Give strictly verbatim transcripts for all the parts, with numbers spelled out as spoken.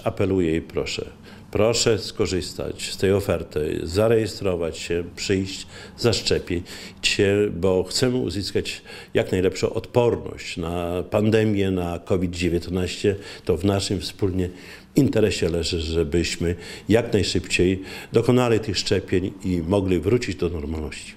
Apeluję i proszę, proszę skorzystać z tej oferty, zarejestrować się, przyjść, zaszczepić się, bo chcemy uzyskać jak najlepszą odporność na pandemię, na COVID dziewiętnaście. To w naszym wspólnie interesie leży, żebyśmy jak najszybciej dokonali tych szczepień i mogli wrócić do normalności.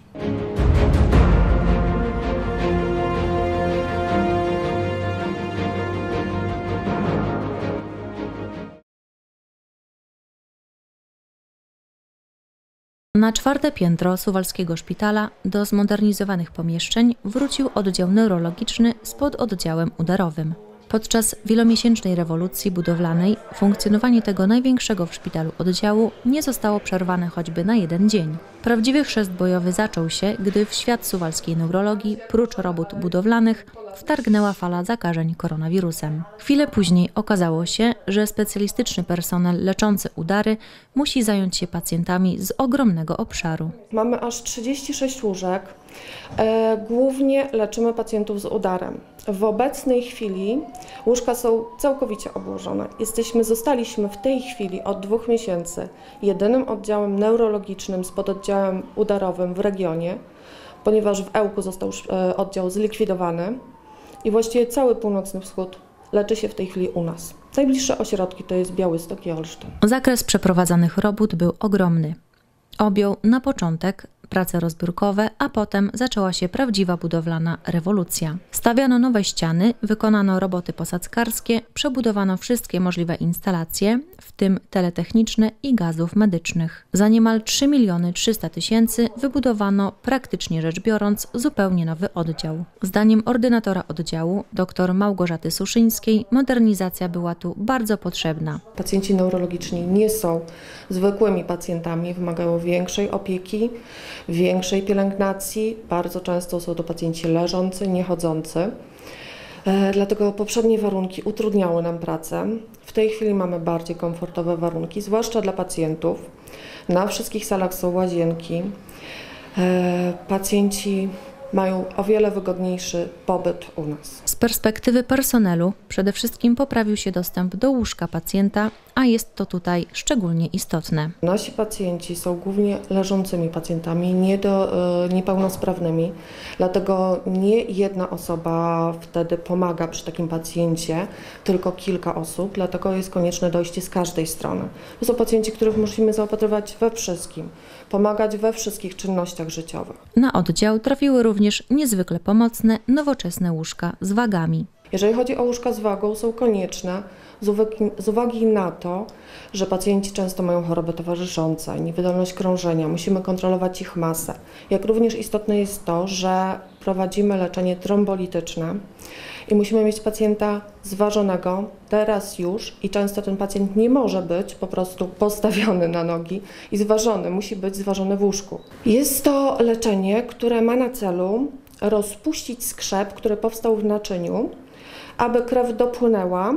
Na czwarte piętro Suwalskiego Szpitala do zmodernizowanych pomieszczeń wrócił oddział neurologiczny z pododdziałem udarowym. Podczas wielomiesięcznej rewolucji budowlanej funkcjonowanie tego największego w szpitalu oddziału nie zostało przerwane choćby na jeden dzień. Prawdziwy chrzest bojowy zaczął się, gdy w świat suwalskiej neurologii, prócz robót budowlanych, wtargnęła fala zakażeń koronawirusem. Chwilę później okazało się, że specjalistyczny personel leczący udary musi zająć się pacjentami z ogromnego obszaru. Mamy aż trzydzieści sześć łóżek. E, głównie leczymy pacjentów z udarem. W obecnej chwili łóżka są całkowicie obłożone. Jesteśmy, zostaliśmy w tej chwili od dwóch miesięcy jedynym oddziałem neurologicznym z pododdziałem udarowym w regionie, ponieważ w Ełku został e, oddział zlikwidowany i właściwie cały północny wschód leczy się w tej chwili u nas. Najbliższe ośrodki to jest Białystok i Olsztyn. Zakres przeprowadzanych robót był ogromny. Objął na początek prace rozbiórkowe, a potem zaczęła się prawdziwa budowlana rewolucja. Stawiano nowe ściany, wykonano roboty posadzkarskie, przebudowano wszystkie możliwe instalacje, w tym teletechniczne i gazów medycznych. Za niemal trzy miliony trzysta tysięcy wybudowano, praktycznie rzecz biorąc, zupełnie nowy oddział. Zdaniem ordynatora oddziału, dr Małgorzaty Suszyńskiej, modernizacja była tu bardzo potrzebna. Pacjenci neurologiczni nie są zwykłymi pacjentami, wymagają większej opieki, większej pielęgnacji. Bardzo często są to pacjenci leżący, niechodzący. E, dlatego poprzednie warunki utrudniały nam pracę. W tej chwili mamy bardziej komfortowe warunki, zwłaszcza dla pacjentów. Na wszystkich salach są łazienki. E, pacjenci mają o wiele wygodniejszy pobyt u nas. Z perspektywy personelu przede wszystkim poprawił się dostęp do łóżka pacjenta, a jest to tutaj szczególnie istotne. Nasi pacjenci są głównie leżącymi pacjentami, nie do, niepełnosprawnymi, dlatego nie jedna osoba wtedy pomaga przy takim pacjencie, tylko kilka osób, dlatego jest konieczne dojście z każdej strony. To są pacjenci, których musimy zaopatrywać we wszystkim, pomagać we wszystkich czynnościach życiowych. Na oddział trafiły również niezwykle pomocne, nowoczesne łóżka z wagami. Jeżeli chodzi o łóżka z wagą, są konieczne z uwagi, z uwagi na to, że pacjenci często mają choroby towarzyszące, niewydolność krążenia, musimy kontrolować ich masę. Jak również istotne jest to, że prowadzimy leczenie trombolityczne i musimy mieć pacjenta zważonego teraz już i często ten pacjent nie może być po prostu postawiony na nogi i zważony, musi być zważony w łóżku. Jest to leczenie, które ma na celu rozpuścić skrzep, który powstał w naczyniu, aby krew dopłynęła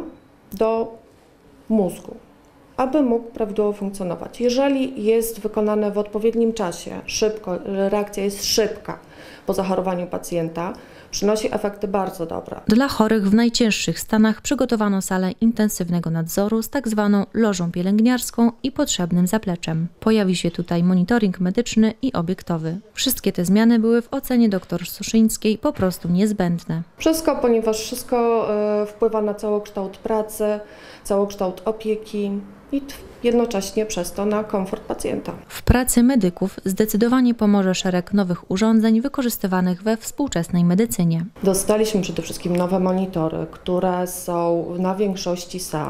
do mózgu, aby mógł prawidłowo funkcjonować. Jeżeli jest wykonane w odpowiednim czasie, szybko, reakcja jest szybka po zachorowaniu pacjenta, przynosi efekty bardzo dobre. Dla chorych w najcięższych stanach przygotowano salę intensywnego nadzoru z tak zwaną lożą pielęgniarską i potrzebnym zapleczem. Pojawi się tutaj monitoring medyczny i obiektowy. Wszystkie te zmiany były w ocenie dr Suszyńskiej po prostu niezbędne. Wszystko, ponieważ wszystko y, wpływa na całokształt pracy, całokształt opieki i jednocześnie przez to na komfort pacjenta. W pracy medyków zdecydowanie pomoże szereg nowych urządzeń wykorzystywanych we współczesnej medycynie. Dostaliśmy przede wszystkim nowe monitory, które są na większości sal.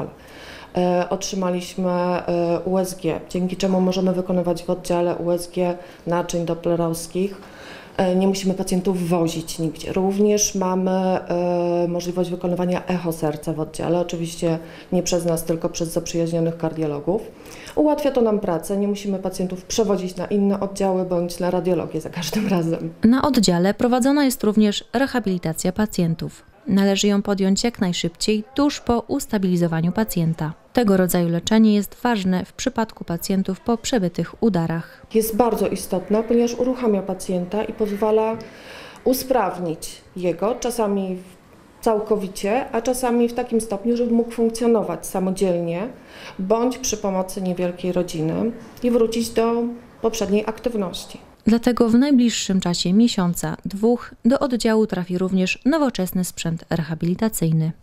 E, otrzymaliśmy e, U S G, dzięki czemu możemy wykonywać w oddziale U S G naczyń doplerowskich. E, nie musimy pacjentów wozić nigdzie. Również mamy e, możliwość wykonywania echo serca w oddziale, oczywiście nie przez nas, tylko przez zaprzyjaźnionych kardiologów. Ułatwia to nam pracę, nie musimy pacjentów przewozić na inne oddziały bądź na radiologię za każdym razem. Na oddziale prowadzona jest również rehabilitacja pacjentów. Należy ją podjąć jak najszybciej, tuż po ustabilizowaniu pacjenta. Tego rodzaju leczenie jest ważne w przypadku pacjentów po przebytych udarach. Jest bardzo istotne, ponieważ uruchamia pacjenta i pozwala usprawnić jego, czasami całkowicie, a czasami w takim stopniu, żeby mógł funkcjonować samodzielnie bądź przy pomocy niewielkiej rodziny i wrócić do poprzedniej aktywności. Dlatego w najbliższym czasie miesiąca, dwóch do oddziału trafi również nowoczesny sprzęt rehabilitacyjny.